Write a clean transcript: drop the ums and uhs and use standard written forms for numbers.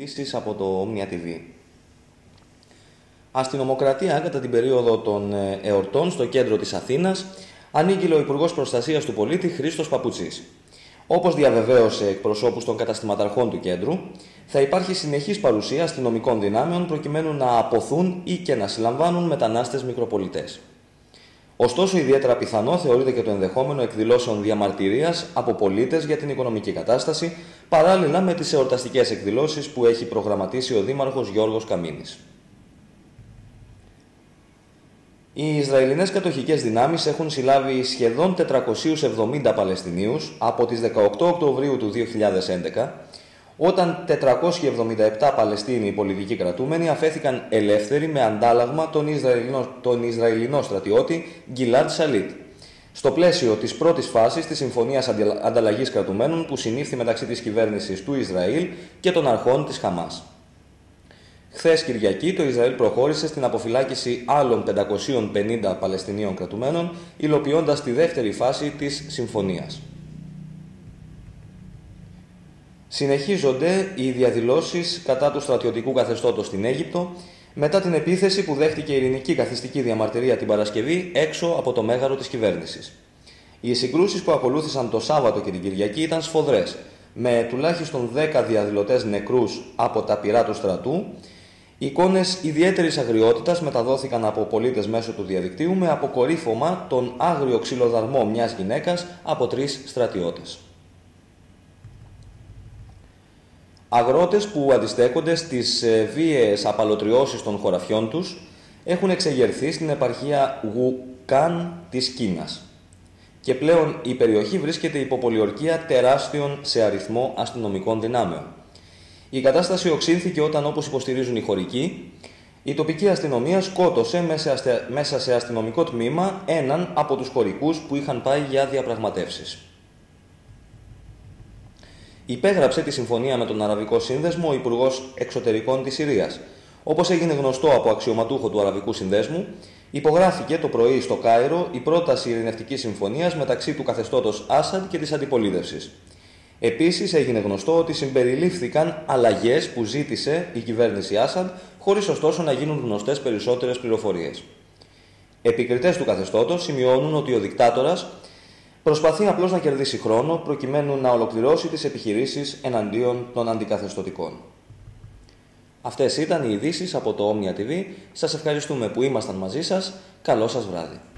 ειδήσεις από το Omnia TV. Αστυνομοκρατία κατά την περίοδο των εορτών στο κέντρο της Αθήνας ανήγγειλε ο Υπουργός Προστασίας του Πολίτη Χρήστος Παπουτσής. Όπως διαβεβαίωσε εκπροσώπους των καταστηματαρχών του κέντρου, θα υπάρχει συνεχής παρουσία αστυνομικών δυνάμεων προκειμένου να αποθούν ή και να συλλαμβάνουν μετανάστες μικροπολιτές. Ωστόσο, ιδιαίτερα πιθανό θεωρείται και το ενδεχόμενο εκδηλώσεων διαμαρτυρίας από πολίτες για την οικονομική κατάσταση, παράλληλα με τις εορταστικές εκδηλώσεις που έχει προγραμματίσει ο Δήμαρχος Γιώργος Καμίνης. Οι Ισραηλινές κατοχικές δυνάμεις έχουν συλλάβει σχεδόν 470 Παλαιστινίους από τις 18 Οκτωβρίου του 2011, όταν 477 Παλαιστίνοι πολιτικοί κρατούμενοι αφέθηκαν ελεύθεροι με αντάλλαγμα τον Ισραηλινό στρατιώτη Γκιλάντ Σαλίτ, στο πλαίσιο της πρώτης φάσης της Συμφωνίας Ανταλλαγής Κρατουμένων που συνήφθη μεταξύ της κυβέρνησης του Ισραήλ και των αρχών της Χαμάς. Χθες Κυριακή, το Ισραήλ προχώρησε στην αποφυλάκηση άλλων 550 Παλαιστινίων κρατουμένων, υλοποιώντας τη δεύτερη φάση της συμφωνίας. Συνεχίζονται οι διαδηλώσεις κατά του στρατιωτικού καθεστώτος στην Αίγυπτο, μετά την επίθεση που δέχτηκε η ειρηνική καθιστική διαμαρτυρία την Παρασκευή έξω από το μέγαρο της κυβέρνησης. Οι συγκρούσεις που ακολούθησαν το Σάββατο και την Κυριακή ήταν σφοδρές, με τουλάχιστον 10 διαδηλωτές νεκρούς από τα πυρά του στρατού. Εικόνες ιδιαίτερης αγριότητας μεταδόθηκαν από πολίτες μέσω του διαδικτύου με αποκορύφωμα τον άγριο ξυλοδαρμό μιας γυναίκας από 3 στρατιώτες. Αγρότες που αντιστέκονται στις βίαιες απαλωτριώσεις των χωραφιών τους έχουν εξεγερθεί στην επαρχία Γουκάν της Κίνας και πλέον η περιοχή βρίσκεται υπό πολιορκία τεράστιων σε αριθμό αστυνομικών δυνάμεων. Η κατάσταση οξύνθηκε όταν, όπως υποστηρίζουν οι χωρικοί, η τοπική αστυνομία σκότωσε μέσα σε αστυνομικό τμήμα έναν από τους χωρικούς που είχαν πάει για διαπραγματεύσεις. Υπέγραψε τη συμφωνία με τον Αραβικό Σύνδεσμο ο Υπουργός Εξωτερικών της Συρίας. Όπως έγινε γνωστό από αξιωματούχο του Αραβικού Συνδέσμου, υπογράφηκε το πρωί στο Κάιρο η πρόταση ειρηνευτικής συμφωνίας μεταξύ του καθεστώτος Άσαντ και της αντιπολίτευσης. Επίσης, έγινε γνωστό ότι συμπεριλήφθηκαν αλλαγές που ζήτησε η κυβέρνηση Άσαντ, χωρίς ωστόσο να γίνουν γνωστές περισσότερες πληροφορίες. Επικριτές του καθεστώτος σημειώνουν ότι ο δικτάτορας προσπαθεί απλώς να κερδίσει χρόνο προκειμένου να ολοκληρώσει τις επιχειρήσεις εναντίον των αντικαθεστωτικών. Αυτές ήταν οι ειδήσεις από το Omnia TV. Σας ευχαριστούμε που ήμασταν μαζί σας. Καλό σας βράδυ.